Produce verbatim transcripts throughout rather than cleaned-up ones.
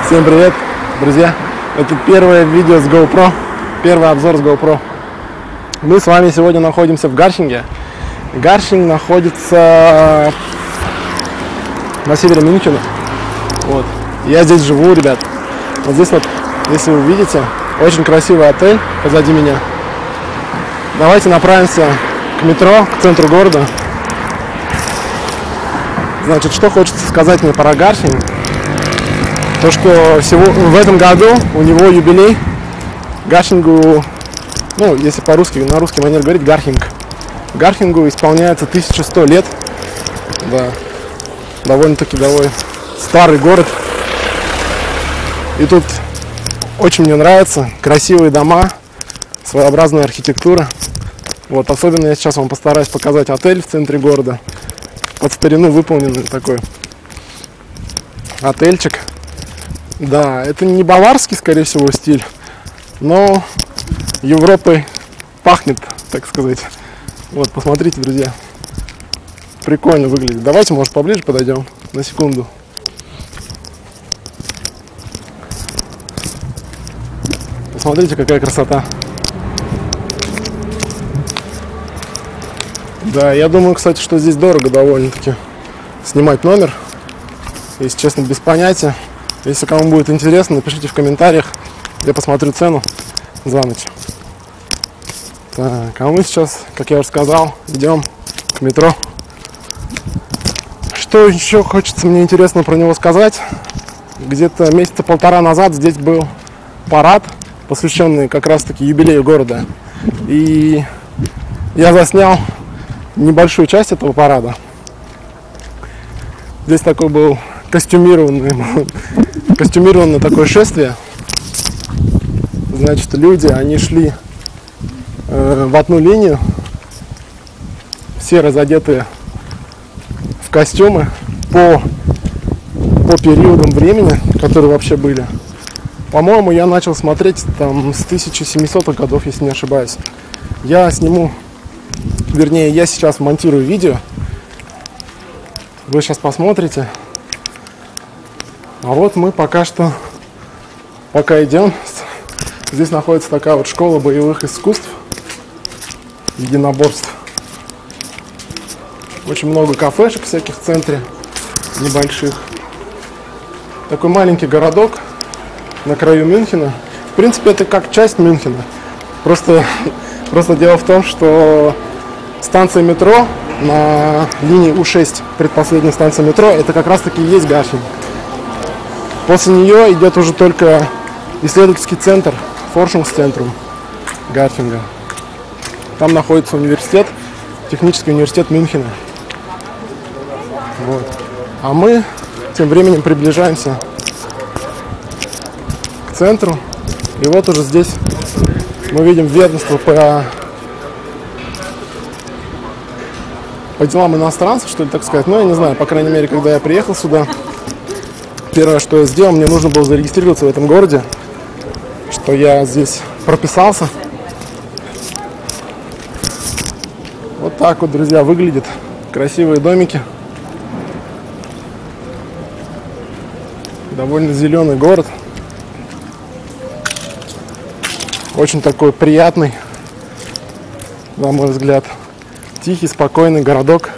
Всем привет, друзья! Это первое видео с GoPro, первый обзор с GoPro. Мы с вами сегодня находимся в Гарчинге. Гарчинг находится на севере Мюнхена. Вот. Я здесь живу, ребят. Вот здесь вот, если вы видите, очень красивый отель позади меня. Давайте направимся к метро, к центру города. Значит, что хочется сказать мне про Гарчинг? То, что в этом году у него юбилей. Гарчингу, ну, если по-русски, на русский манер говорить, Гарчинг. Гарчингу исполняется тысяча сто лет. Да, довольно-таки довольно старый город. И тут очень мне нравится. Красивые дома, своеобразная архитектура. Вот, особенно я сейчас вам постараюсь показать отель в центре города. Под старину выполненный такой отельчик. Да, это не баварский, скорее всего, стиль, но Европой пахнет, так сказать. Вот, посмотрите, друзья. Прикольно выглядит. Давайте, может, поближе подойдем на секунду. Посмотрите, какая красота. Да, я думаю, кстати, что здесь дорого довольно-таки снимать номер. Если честно, без понятия. Если кому будет интересно, напишите в комментариях. Я посмотрю цену за ночь. Так, а мы сейчас, как я уже сказал, идем к метро. Что еще хочется мне интересно про него сказать? Где-то месяца полтора назад здесь был парад, посвященный как раз-таки юбилею города. И я заснял небольшую часть этого парада. Здесь такой был костюмированный, костюмированное такое шествие. Значит, люди, они шли э, в одну линию, все разодетые в костюмы по, по периодам времени, которые вообще были. По-моему, я начал смотреть там с тысяча семисотых годов, если не ошибаюсь. Я сниму, вернее, я сейчас монтирую видео. Вы сейчас посмотрите. А вот мы пока что, пока идем, здесь находится такая вот школа боевых искусств, единоборств. Очень много кафешек всяких в центре, небольших. Такой маленький городок на краю Мюнхена. В принципе, это как часть Мюнхена. Просто, просто дело в том, что станция метро на линии У шесть, предпоследняя станция метро, это как раз таки и есть Гарчинг. После нее идет уже только исследовательский центр, Forschungscentrum Гарчинга. Там находится университет, технический университет Мюнхена. Вот. А мы тем временем приближаемся к центру. И вот уже здесь мы видим ведомство по, по делам иностранцев, что ли, так сказать. Ну, я не знаю, по крайней мере, когда я приехал сюда, первое, что я сделал, мне нужно было зарегистрироваться в этом городе, что я здесь прописался. Вот так вот, друзья, выглядит. Красивые домики. Довольно зеленый город. Очень такой приятный, на мой взгляд, тихий, спокойный городок.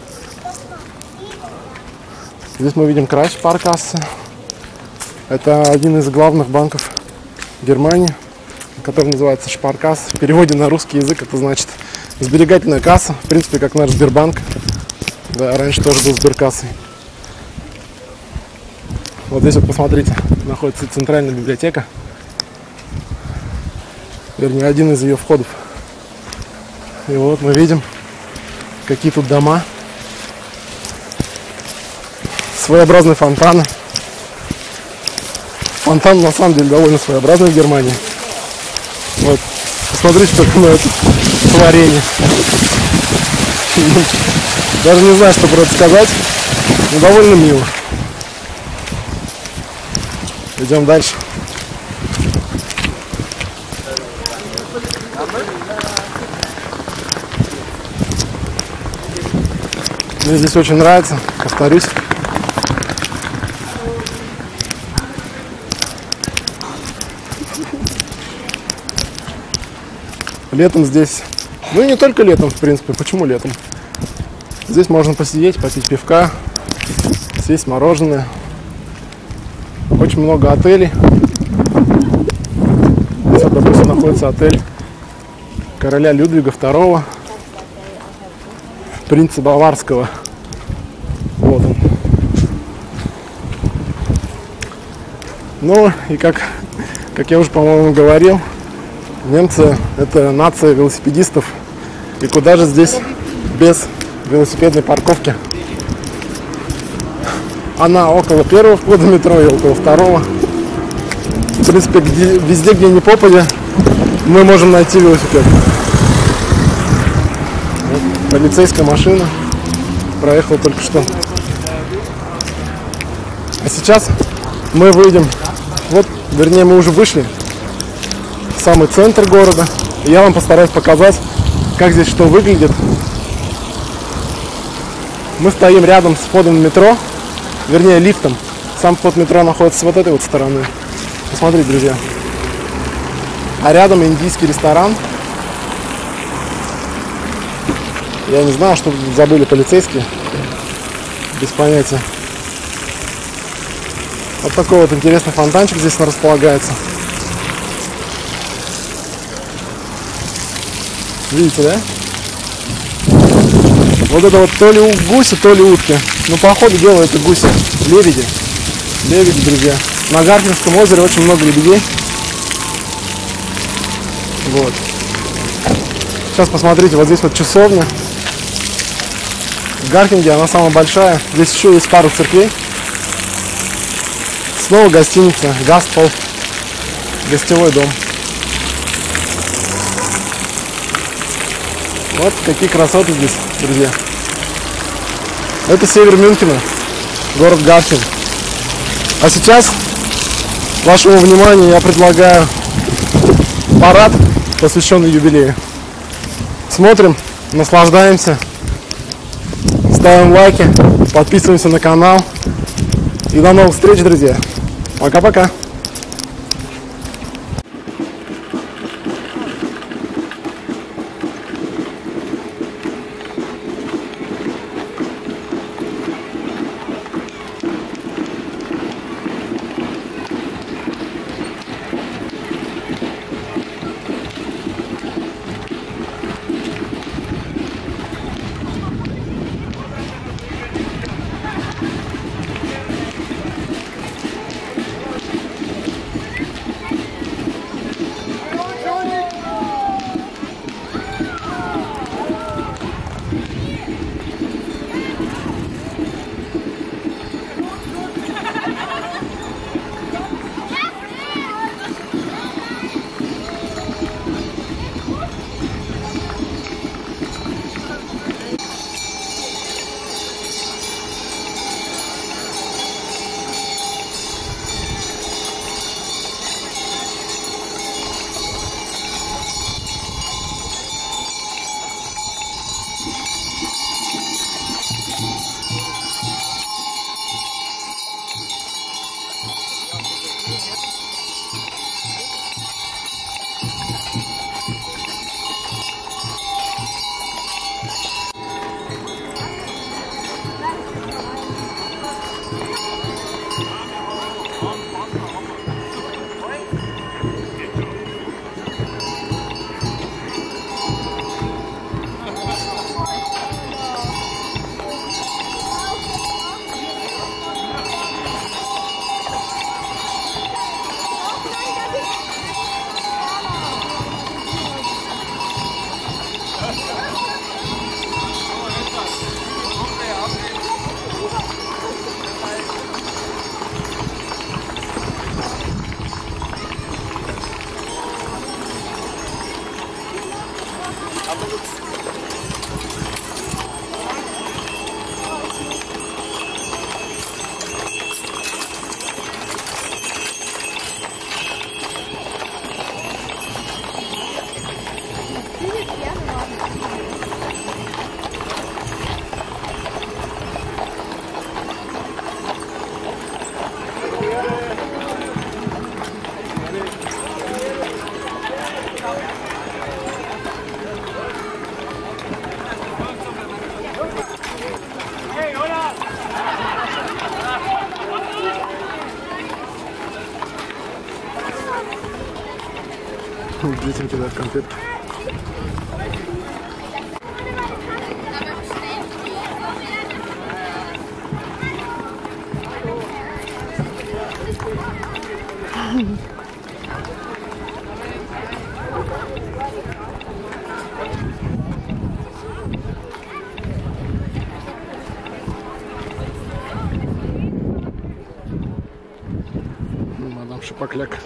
Здесь мы видим Крайс Sparkasse. Это один из главных банков Германии, который называется Sparkasse. В переводе на русский язык это значит сберегательная касса. В принципе, как наш Сбербанк. Да, раньше тоже был Сберкассой. Вот здесь вот, посмотрите, находится центральная библиотека. Вернее, один из ее входов. И вот мы видим, какие тут дома. Своеобразные фонтаны. Фонтан на самом деле довольно своеобразный в Германии. Вот, посмотрите только на это творение. Даже не знаю, что про это сказать, но довольно мило. Идем дальше. Мне здесь очень нравится, повторюсь. Летом здесь, ну и не только летом, в принципе, почему летом? Здесь можно посидеть, попить пивка, съесть мороженое. Очень много отелей. Здесь, вот, допустим, находится отель короля Людвига второго, принца Баварского. Вот он. Ну и как, как я уже, по-моему, говорил, немцы — это нация велосипедистов. И куда же здесь без велосипедной парковки? Она около первого входа метро и около второго. В принципе, где, везде, где ни попадя, мы можем найти велосипед. Вот, полицейская машина проехала только что. А сейчас мы выйдем, вот, вернее, мы уже вышли в самый центр города. И я вам постараюсь показать, как здесь что выглядит. Мы стоим рядом с входом в метро, вернее, лифтом. Сам вход в метро находится с вот этой вот стороны. Посмотрите, друзья. А рядом индийский ресторан. Я не знаю, что забыли полицейские. Без понятия. Вот такой вот интересный фонтанчик здесь располагается. Видите, да? Вот это вот то ли гуси, то ли утки. Ну, по ходу дела это гуси. Лебеди. Лебеди, друзья. На Гарфинском озере очень много лебедей. Вот. Сейчас посмотрите, вот здесь вот часовня. В Гарфинге она самая большая. Здесь еще есть пару церквей. Снова гостиница Гастхоф. Гостевой дом. Вот какие красоты здесь, друзья. Это север Мюнхена, город Гарфинг. А сейчас вашему вниманию я предлагаю парад, посвященный юбилею. Смотрим, наслаждаемся, ставим лайки, подписываемся на канал. И до новых встреч, друзья. Пока-пока. Детям кидают конфетки. Мадам Шапокляк.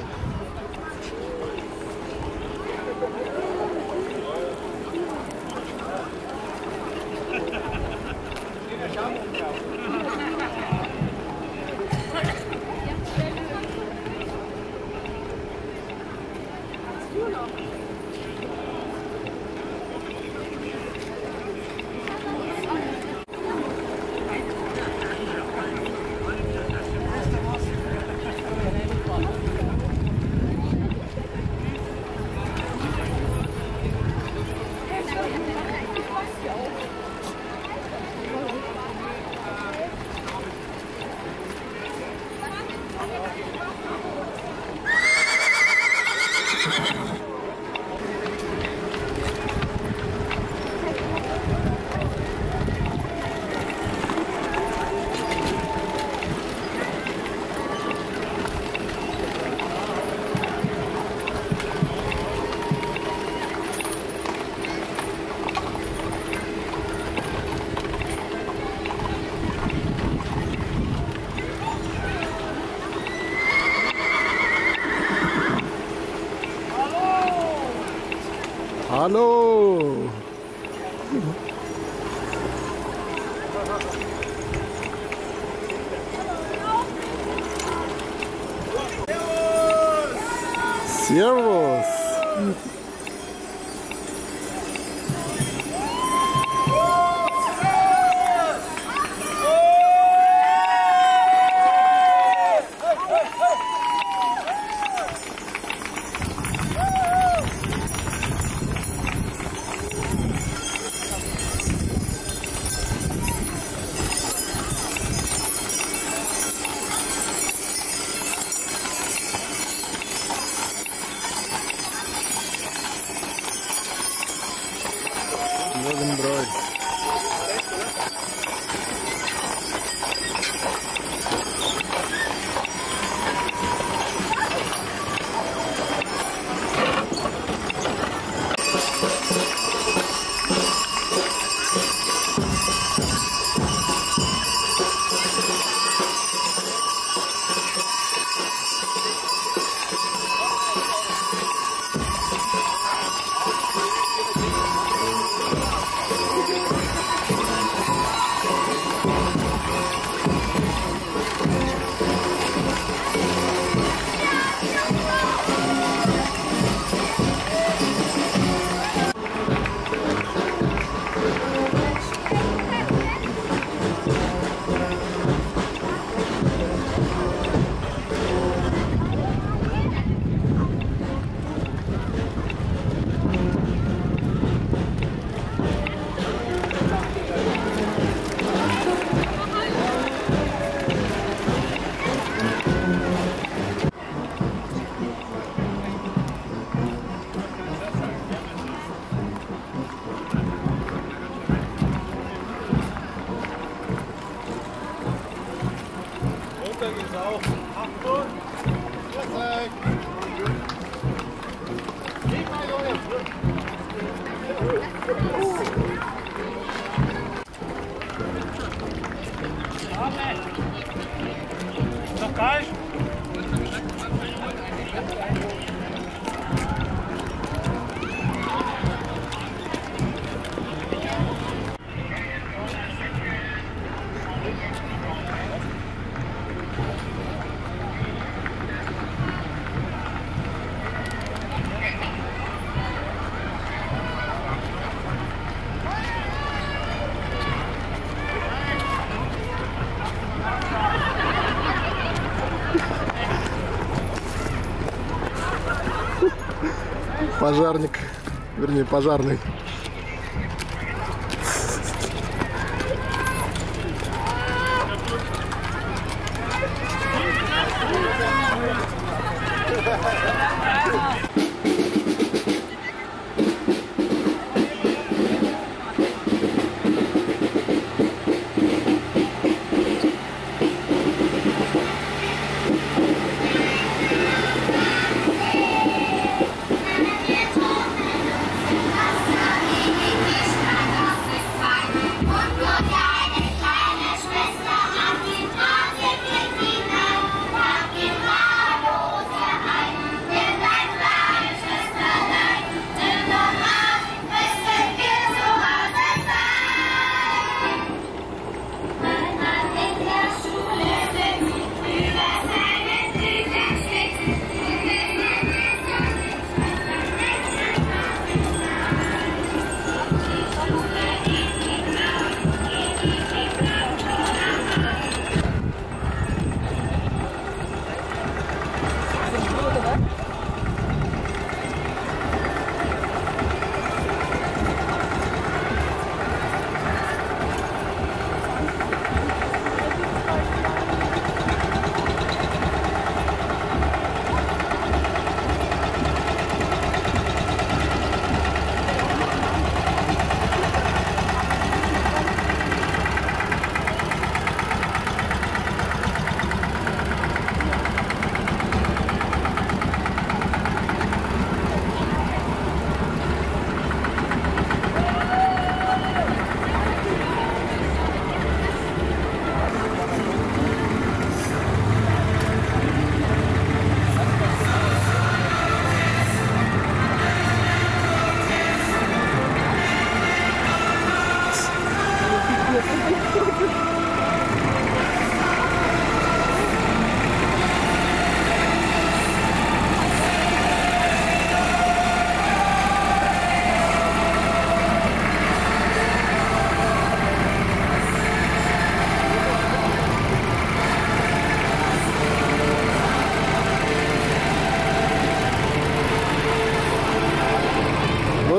Hallo! Servus! Брой. Пожарник, вернее пожарный.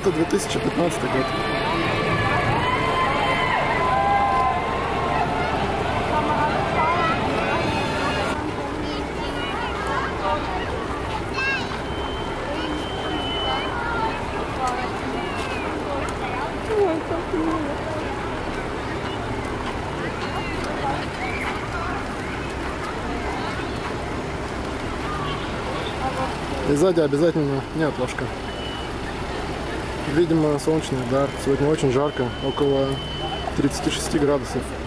это две тысячи пятнадцатый год. И сзади обязательно неотложка. Видимо, солнечный удар. Сегодня очень жарко, около тридцати шести градусов.